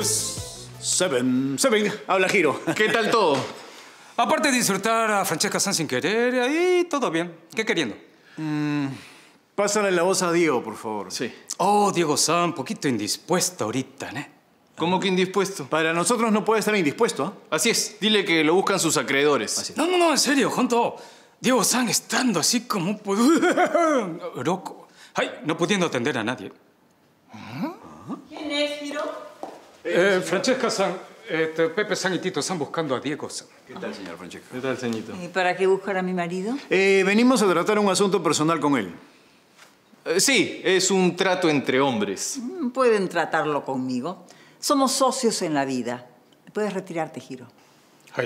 Seven. Habla Giro. ¿Qué tal todo? Aparte de insultar a Francesca San sin querer, ahí todo bien. ¿Qué queriendo? Pásale la voz a Diego, por favor. Sí. Oh, Diego San, un poquito indispuesto ahorita, ¿eh? ¿Cómo que indispuesto? Para nosotros no puede estar indispuesto, ¿eh? Así es. Dile que lo buscan sus acreedores. No, en serio, Junto. Diego San estando así como... loco. Ay, no pudiendo atender a nadie. ¿Quién es, Giro? Francesca San, Pepe San y Tito San buscando a Diego San. ¿Qué tal, señor Francesca? ¿Qué tal, ceñito? ¿Y para qué buscar a mi marido? Venimos a tratar un asunto personal con él. Sí, es un trato entre hombres. Pueden tratarlo conmigo. Somos socios en la vida. Puedes retirarte, Giro. Ay.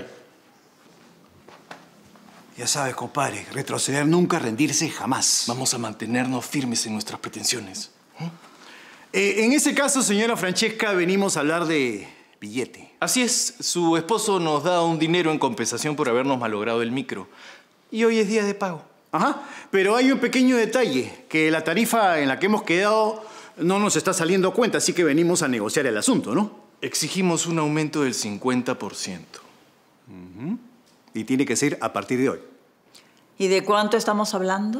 Ya sabes, compadre, retroceder nunca, rendirse jamás. Vamos a mantenernos firmes en nuestras pretensiones. En ese caso, señora Francesca, venimos a hablar de billete. Así es. Su esposo nos da un dinero en compensación por habernos malogrado el micro. Y hoy es día de pago. Ajá, pero hay un pequeño detalle, que la tarifa en la que hemos quedado no nos está saliendo a cuenta, así que venimos a negociar el asunto, ¿no? Exigimos un aumento del 50%. Y tiene que ser a partir de hoy. ¿Y de cuánto estamos hablando?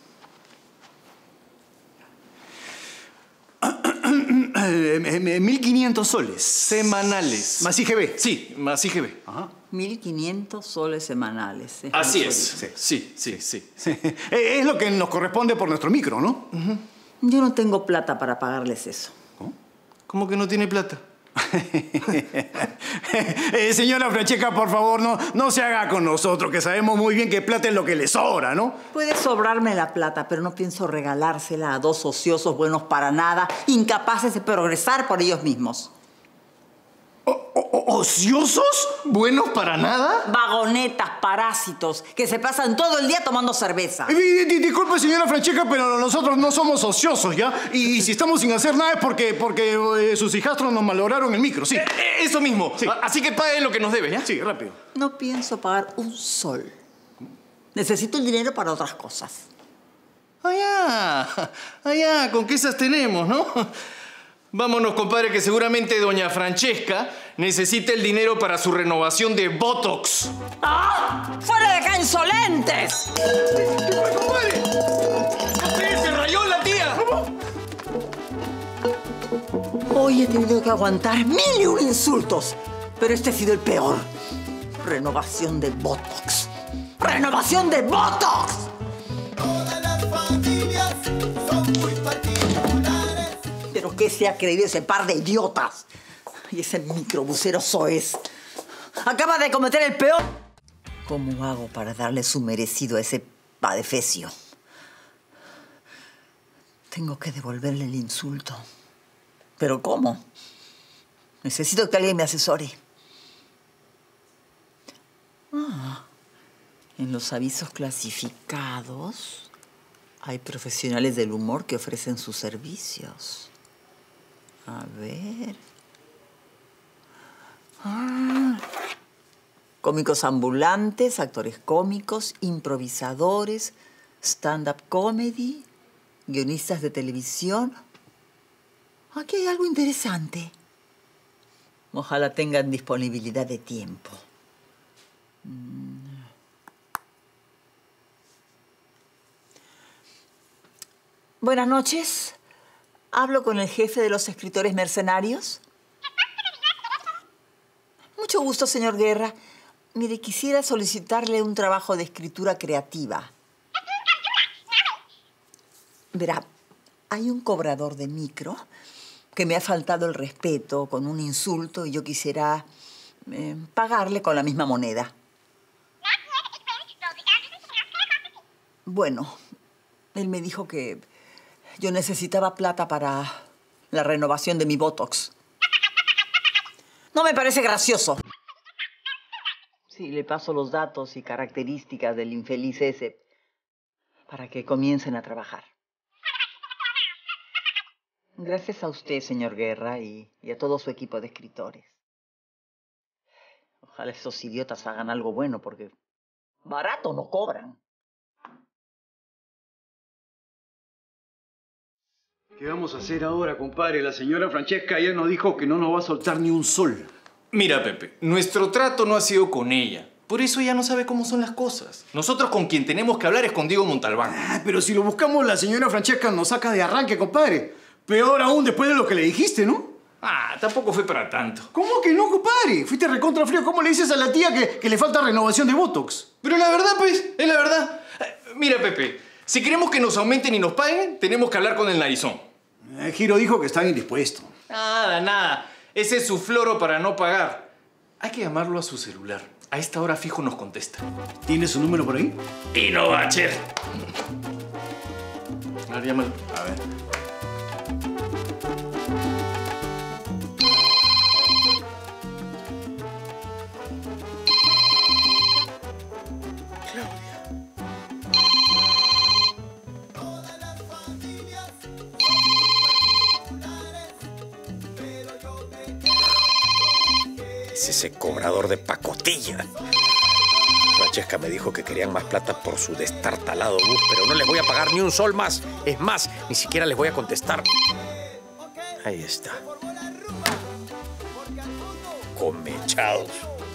$1.500 soles. Semanales. Más IGB. Sí, más IGB. Ajá. 1.500 soles semanales. Así muy es. solito. Sí. Es lo que nos corresponde por nuestro micro, ¿no? Yo no tengo plata para pagarles eso. ¿Cómo que no tiene plata? Señora Francesca, por favor, no se haga con nosotros, que sabemos muy bien que plata es lo que le sobra, ¿no? Puede sobrarme la plata, pero no pienso regalársela a dos ociosos buenos para nada, incapaces de progresar por ellos mismos. ¿Ociosos? ¿Buenos para nada? Vagonetas, parásitos, que se pasan todo el día tomando cerveza. Disculpe, señora Francesca, pero nosotros no somos ociosos, ¿ya? Y si estamos sin hacer nada es porque sus hijastros nos malograron el micro, sí. Eso mismo. Sí. Así que pague lo que nos debe, ¿ya? Sí, rápido. No pienso pagar un sol. Necesito el dinero para otras cosas. Allá, con qué esas tenemos, ¿no? Vámonos, compadre, que seguramente doña Francesca necesita el dinero para su renovación de Botox. ¡Ah! ¡Fuera de acá, insolentes! ¡Ay, compadre! ¡Se rayó la tía! Hoy he tenido que aguantar 1001 insultos, pero este ha sido el peor. Renovación de Botox. ¡Renovación de Botox! Todas las familias son muy particulares. ¿Pero qué se ha creído ese par de idiotas? Y ese microbusero soez. Acaba de cometer el peor. ¿Cómo hago para darle su merecido a ese padefecio? Tengo que devolverle el insulto. ¿Pero cómo? Necesito que alguien me asesore. En los avisos clasificados hay profesionales del humor que ofrecen sus servicios. A ver. Cómicos ambulantes, actores cómicos, improvisadores, stand-up comedy, guionistas de televisión. Aquí hay algo interesante. Ojalá tengan disponibilidad de tiempo. Buenas noches. ¿Hablo con el jefe de los escritores mercenarios? Mucho gusto, señor Guerra. Mire, quisiera solicitarle un trabajo de escritura creativa. Verá, hay un cobrador de micro que me ha faltado el respeto con un insulto y yo quisiera pagarle con la misma moneda. Bueno, él me dijo que yo necesitaba plata para la renovación de mi Botox. No me parece gracioso. Sí, le paso los datos y características del infeliz ese para que comiencen a trabajar. Gracias a usted, señor Guerra, y a todo su equipo de escritores. Ojalá esos idiotas hagan algo bueno, porque barato no cobran. ¿Qué vamos a hacer ahora, compadre? La señora Francesca ya nos dijo que no nos va a soltar ni un sol. Mira, Pepe, nuestro trato no ha sido con ella. Por eso ella no sabe cómo son las cosas. Nosotros con quien tenemos que hablar es con Diego Montalbán. Ah, pero si lo buscamos, la señora Francesca nos saca de arranque, compadre. Peor aún después de lo que le dijiste, ¿no? Ah, tampoco fue para tanto. ¿Cómo que no, compadre? Fuiste recontra frío. ¿Cómo le dices a la tía que le falta renovación de Botox? Pero la verdad, pues, es la verdad. Mira, Pepe, si queremos que nos aumenten y nos paguen, tenemos que hablar con el narizón. Giro dijo que estaba indispuesto. Nada, nada. Ese es su floro para no pagar. Hay que llamarlo a su celular. A esta hora fijo nos contesta. ¿Tienes su número por ahí? Y no va a ser. A ver, llámalo. A ver. Es ese cobrador de pacotilla. Francesca me dijo que querían más plata por su destartalado bus, pero no les voy a pagar ni un sol más. Es más, ni siquiera les voy a contestar. Ahí está. Comechados.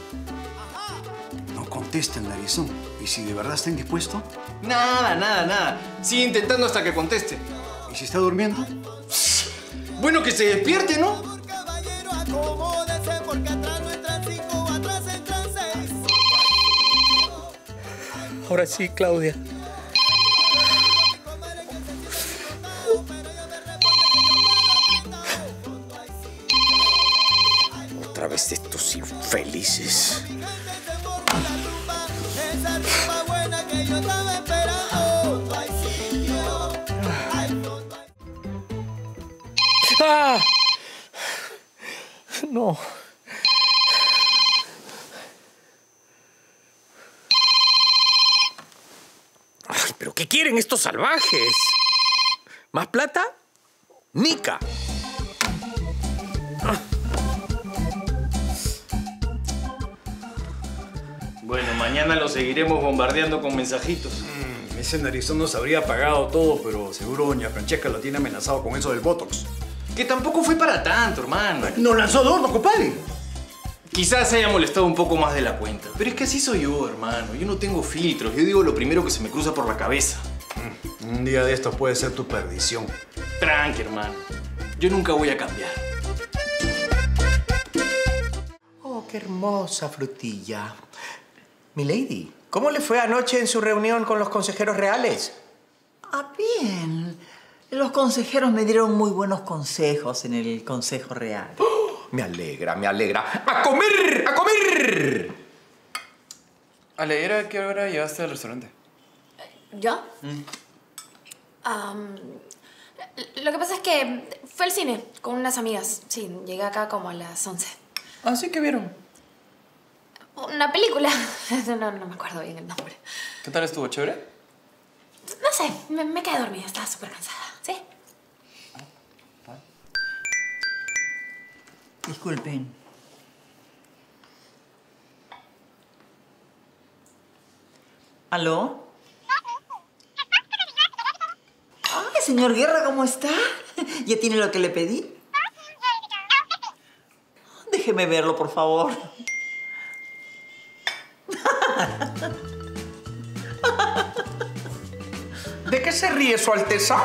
No contesta el narizón. ¿Y si de verdad está indispuesto? Nada, nada, nada. Sigue intentando hasta que conteste. ¿Y si está durmiendo? Bueno, que se despierte, ¿no? Caballero, acomódese porque atrás no entran 5, atrás entran 6. Ahora sí, Claudia. Otra vez estos infelices. Esa rumba buena que yo estaba esperando. No hay sitio. Al fondo hay... ¡Ah! No. Ay, ¿pero qué quieren estos salvajes? ¿Más plata? ¡Nica! Bueno, mañana lo seguiremos bombardeando con mensajitos. Ese narizón nos habría pagado todo, pero seguro doña Francesca lo tiene amenazado con eso del Botox. Que tampoco fue para tanto, hermano. ¡Nos lanzó de horno, compadre! Quizás se haya molestado un poco más de la cuenta. Pero es que así soy yo, hermano. Yo no tengo filtros. Yo digo lo primero que se me cruza por la cabeza. Un día de estos puede ser tu perdición. Tranqui, hermano. Yo nunca voy a cambiar. Oh, qué hermosa frutilla. Milady, ¿cómo le fue anoche en su reunión con los consejeros reales? Ah, bien. Los consejeros me dieron muy buenos consejos en el Consejo Real. ¡Oh! Me alegra, me alegra. ¡A comer! ¡A comer! Ale, ¿a qué hora llegaste al restaurante? ¿Yo? Lo que pasa es que fue al cine con unas amigas. Sí, llegué acá como a las 11. Ah, sí, ¿qué vieron? Una película. No me acuerdo bien el nombre. ¿Qué tal estuvo? ¿Chévere? No sé, me quedé dormida. Estaba súper cansada. ¿Sí? Disculpen. ¿Aló? Ay, señor Guerra, ¿cómo está? ¿Ya tiene lo que le pedí? Déjeme verlo, por favor. ¿De qué se ríe su Alteza?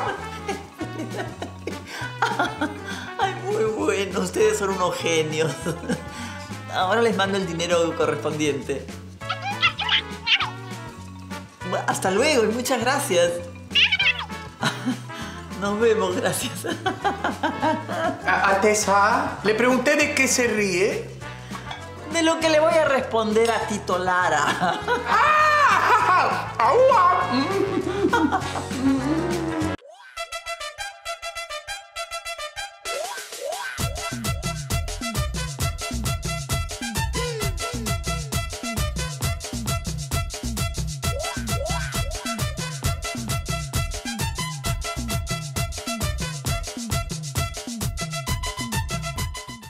Ay, muy bueno. Ustedes son unos genios. Ahora les mando el dinero correspondiente. Hasta luego y muchas gracias. Nos vemos, gracias. Alteza, le pregunté de qué se ríe. De lo que le voy a responder a Tito Lara. ¡Ah! ¡Aua!